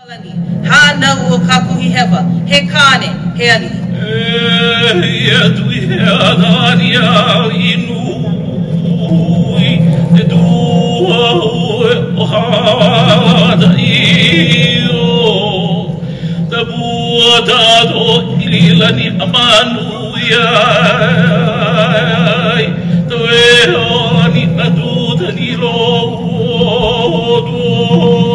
Hana kakuhi heva, he kane, he ali. Yadwi adania inui, dua ohada iyo, tabua dado ililani amanuya, taweani nadudani lo.